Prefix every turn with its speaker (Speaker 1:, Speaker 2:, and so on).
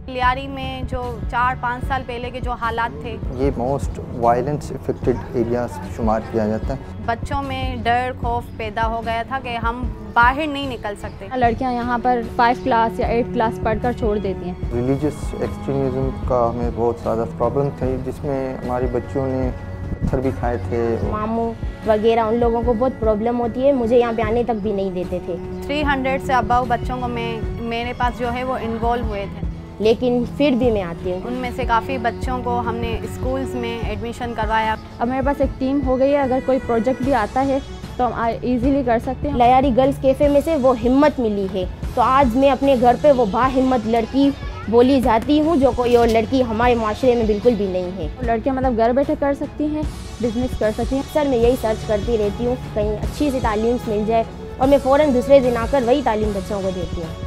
Speaker 1: लियारी में जो 4-5 साल पहले के जो हालात थे,
Speaker 2: ये मोस्ट वायलेंस इफेक्टेड एरियाज शुमार किया जाता है।
Speaker 1: बच्चों में डर खौफ पैदा हो गया था कि हम बाहर नहीं निकल सकते।
Speaker 3: लड़कियां यहाँ पर 5 क्लास या 8 क्लास पढ़कर छोड़ देती हैं।
Speaker 2: रिलीजियस एक्सट्रीमिज़म का हमें बहुत ज़्यादा प्रॉब्लम थी, जिसमें हमारी बच्चियों ने पत्थर भी खाए थे।
Speaker 4: मामू वगैरह उन लोगों को बहुत प्रॉब्लम होती है, मुझे यहाँ पे आने तक भी नहीं देते थे।
Speaker 1: 300 से अबव बच्चों को मेरे पास जो है वो इन्वॉल्व हुए थे,
Speaker 4: लेकिन फिर भी मैं आती हूँ।
Speaker 1: उनमें से काफ़ी बच्चों को हमने स्कूल्स में एडमिशन करवाया।
Speaker 3: अब मेरे पास एक टीम हो गई है, अगर कोई प्रोजेक्ट भी आता है तो हम इजीली कर सकते हैं।
Speaker 4: लियारी गर्ल्स कैफ़े में से वो हिम्मत मिली है, तो आज मैं अपने घर पे वो बाहिम्मत लड़की बोली जाती हूँ, जो कोई और लड़की हमारे माशरे में बिल्कुल भी नहीं है।
Speaker 3: लड़कियाँ मतलब घर बैठे कर सकती हैं, बिजनेस कर सकती हैं।
Speaker 4: सर मैं यही सर्च करती रहती हूँ कहीं अच्छी सी तालीम मिल जाए, और मैं फ़ौरन दूसरे दिन आकर वही तालीम बच्चों को देती हूँ।